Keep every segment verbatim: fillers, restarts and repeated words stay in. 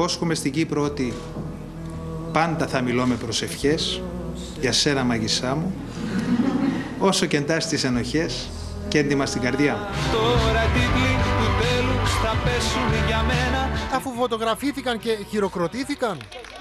υπόσχομαι στην Κύπρο ότι πάντα θα μιλώ με προσευχές για σένα μαγισσά μου, όσο και εντάσσεις τις ενοχές και έντιμα στην καρδιά μου. Τώρα τίτλοι του τέλους θα πέσουν για μένα. Αφού φωτογραφήθηκαν και χειροκροτήθηκαν.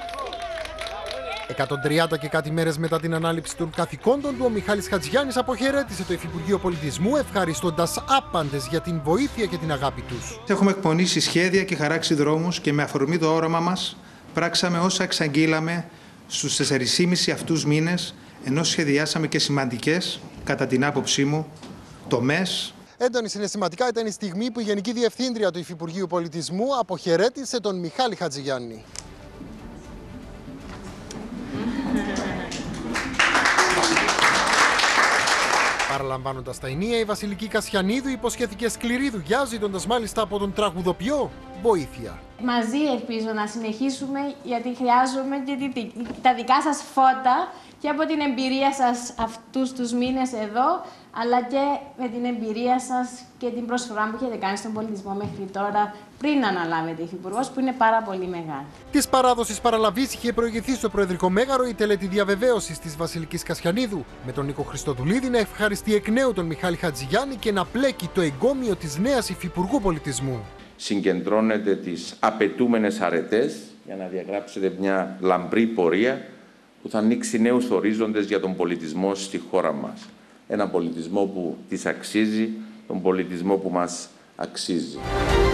εκατόν τριάντα και κάτι μέρες μετά την ανάληψη των καθηκόντων του, ο Μιχάλης Χατζηγιάννης αποχαιρέτησε το Υφυπουργείο Πολιτισμού, ευχαριστώντας άπαντες για την βοήθεια και την αγάπη τους. Έχουμε εκπονήσει σχέδια και χαράξει δρόμους και με αφορμή το όραμα μας πράξαμε όσα εξαγγείλαμε στους τεσσερις αυτούς μήνες, ενώ σχεδιάσαμε και σημαντικές, κατά την άποψή μου, τομές. Έντονη συναισθηματικά ήταν η στιγμή που η Γενική Διευθύντρια του Υφυπουργείου Πολιτισμού αποχαιρέτησε τον Μιχάλη Χατζηγιάννη. Παραλαμβάνοντας τα ενία, η Βασιλική Κασιανίδου υποσχέθηκε σκληρή δουλειά, ζητώντας μάλιστα από τον τραγουδοποιό βοήθεια. Μαζί ελπίζω να συνεχίσουμε, γιατί χρειάζομαι και τα δικά σας φώτα και από την εμπειρία σας αυτούς τους μήνες εδώ, αλλά και με την εμπειρία σας και την προσφορά που έχετε κάνει στον πολιτισμό μέχρι τώρα, πριν αναλάβετε υφυπουργός, που είναι πάρα πολύ μεγάλη. Της παράδοσης παραλαβής είχε προηγηθεί στο Προεδρικό Μέγαρο η τελετή διαβεβαίωσης της Βασιλικής Κασιανίδου, με τον Νίκο Χριστοδουλίδη να ευχαριστεί εκ νέου τον Μιχάλη Χατζηγιάννη και να πλέκει το εγκόμιο της νέας Υφυπουργού Πολιτισμού. Συγκεντρώνετε τις απαιτούμενες αρετές για να διαγράψετε μια λαμπρή πορεία που θα ανοίξει νέους ορίζοντες για τον πολιτισμό στη χώρα μας. Ένα πολιτισμό που της αξίζει, τον πολιτισμό που μας αξίζει.